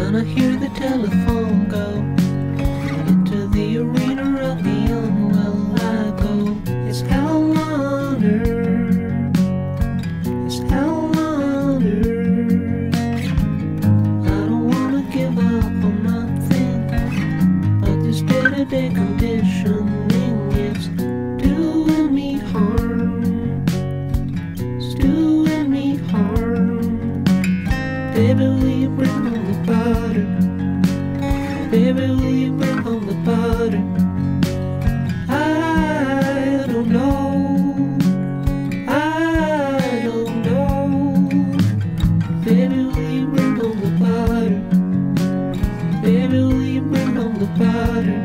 When I hear the telephone go into the arena of the unwell, I go, it's hell on earth, it's hell on earth. I don't wanna give up on nothing, but this day-to-day conditioning is doing me harm, it's doing me harm. Baby, will you bring home the butter? Baby, will you bring home the butter? I don't know, I don't know. Baby, will you bring home the butter? Baby, will you bring home the butter?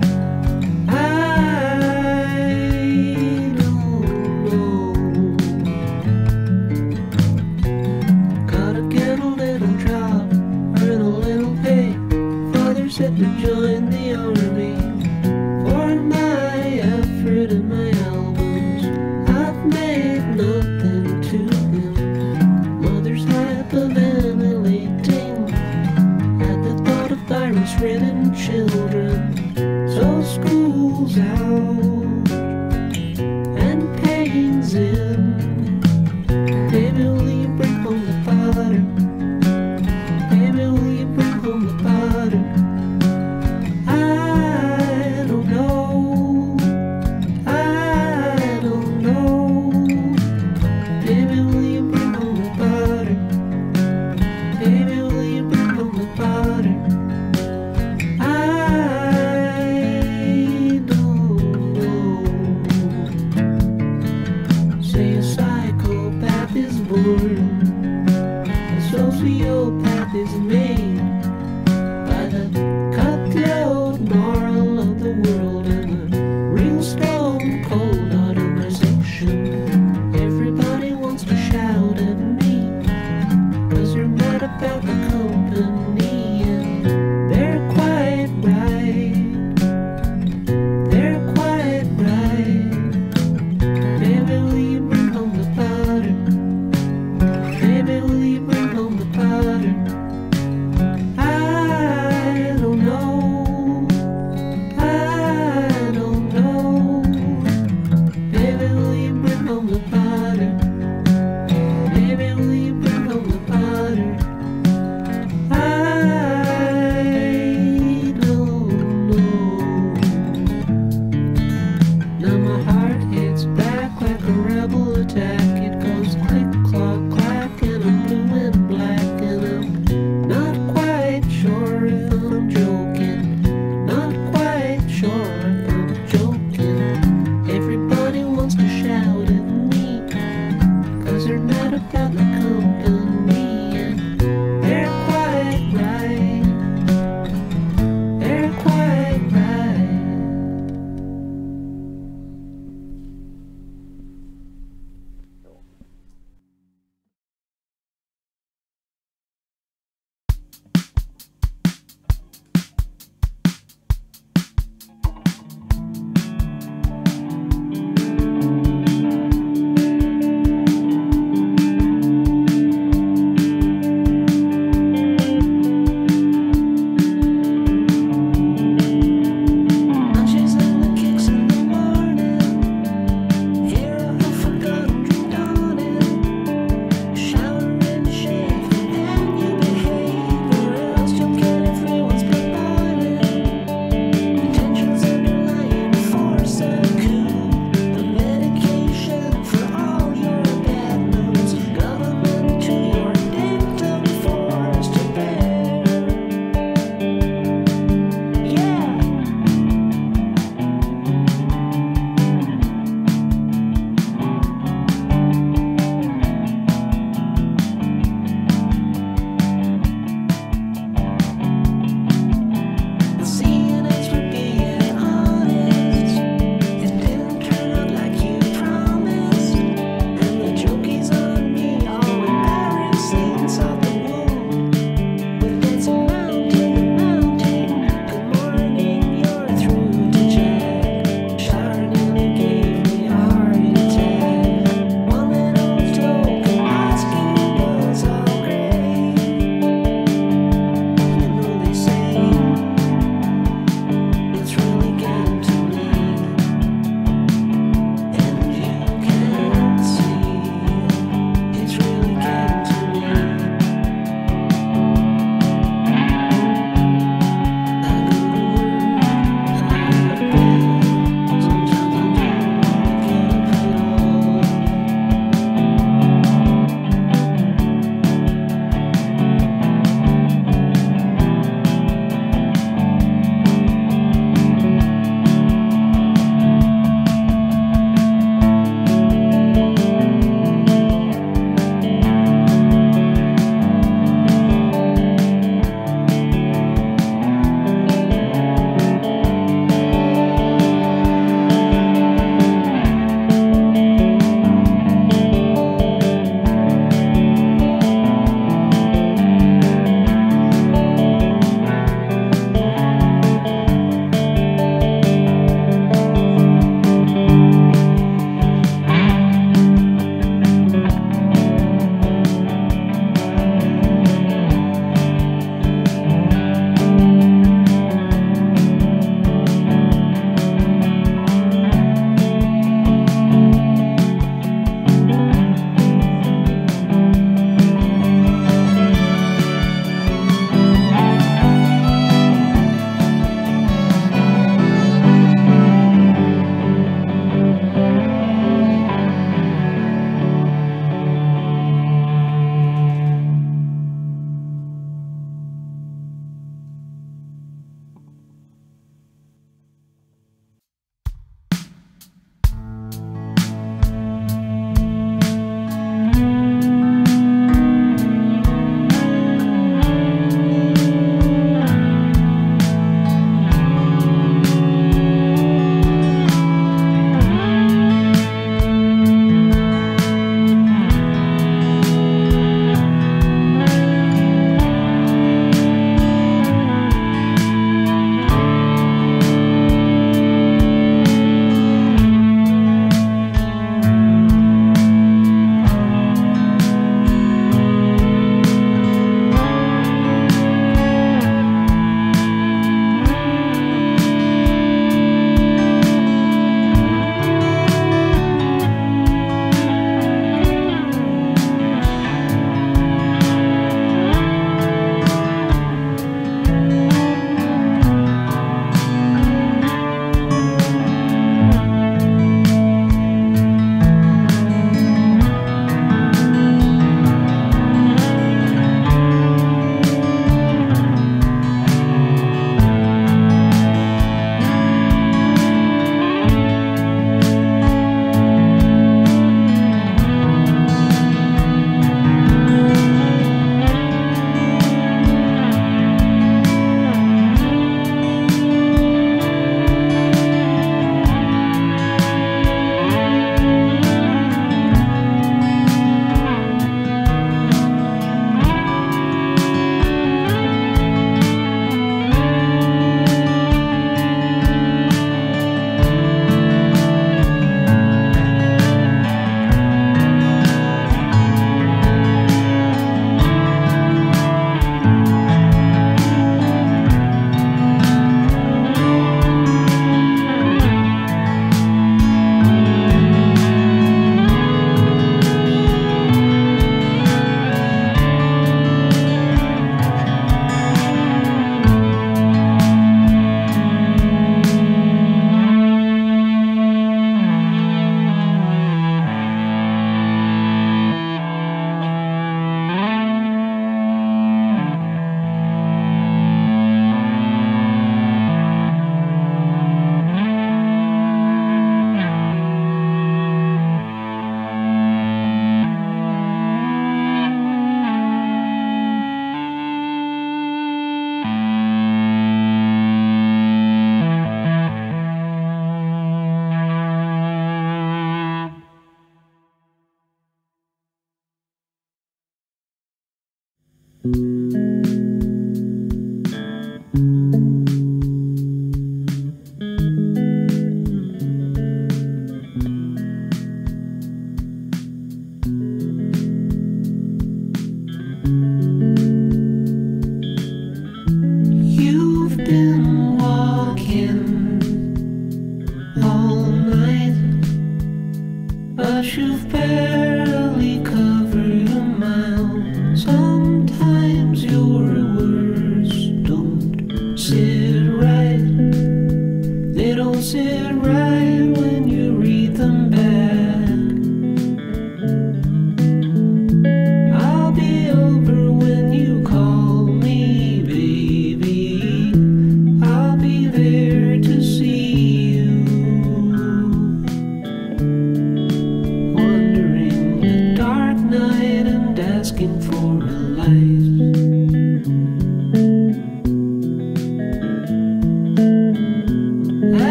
Set to join the army for my effort and my albums. I've made nothing to him. Mother's hyperventilating at the thought of virus-ridden children. So school's out and pain's in. Baby, will you bring home the butter? Baby, will you bring home the butter? I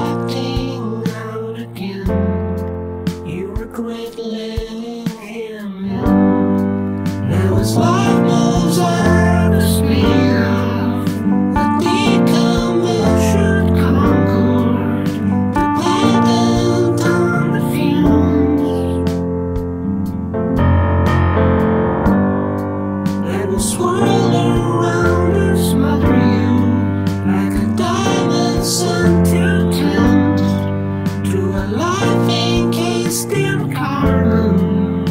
acting out again. You regret letting him in. Now his life moves out of speed, a decommissioned Concorde, dependent on the fumes that will swirl around or smother you like a diamond sent to tint to a life encased in carbon.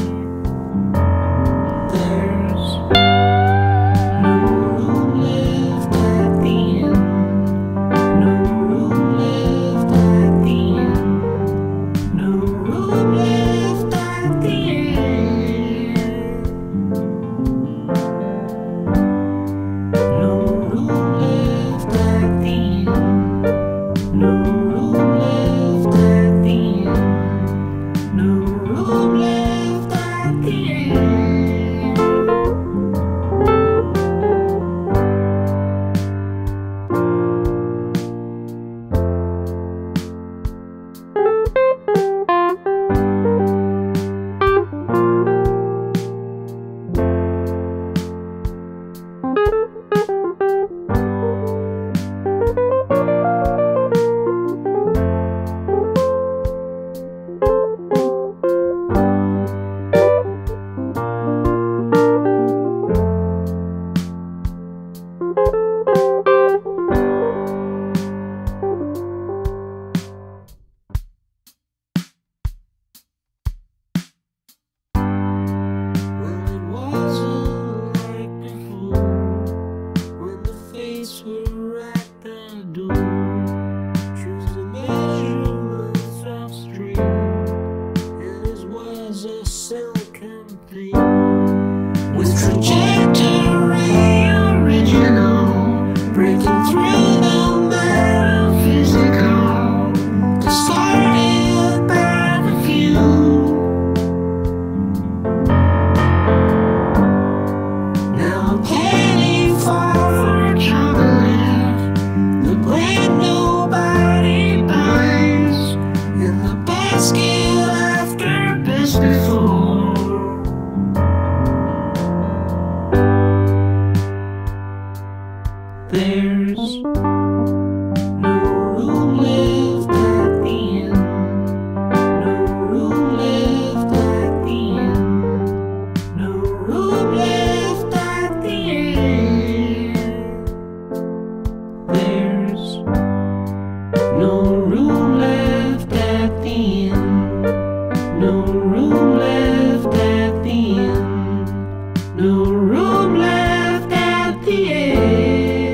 There's no room left at the end. No room left at the end. No room left at the end. No room left at the end. No room left at the end. No room left at the end. With trajectory original, breaking through the metaphysical, discarded by the few. Now a penny fall for chocolate, the bread nobody buys, in the basket after best before. There's no room left at the end. No room left at the end. No room left at the end. There's no room left at the end. No room left at the end. No room left at the end.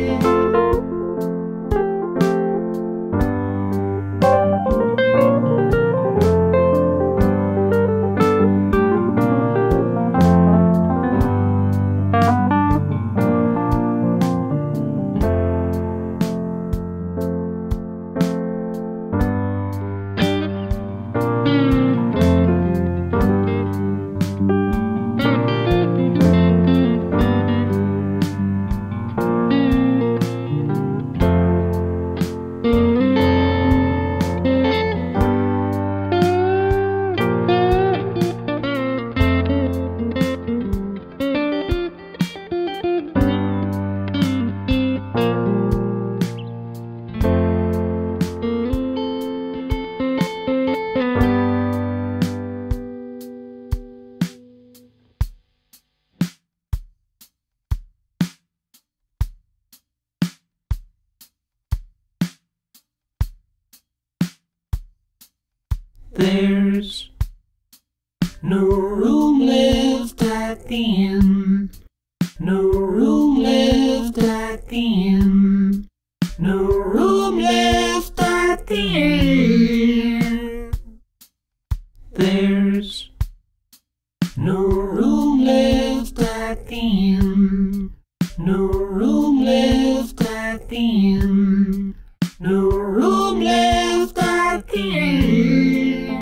There's no room left at the end. No room left at the end. No room left at the end. There's no room left at the end. No room left at the end. No room left at the end.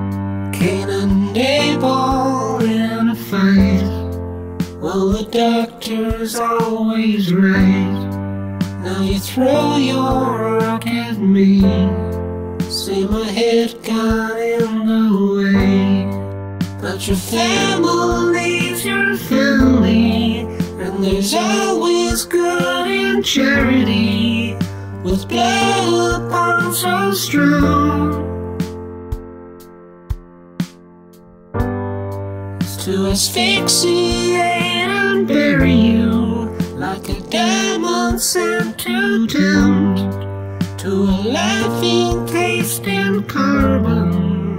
Cain and Abel in a fight. Well, the dark Now you throw your rock at me. See my head got in the way. But your family's your family, and there's always good in charity, with blood bonds so strong. It's to asphyxiate and bury you like a diamond sent to tempt, to a life encased in carbon,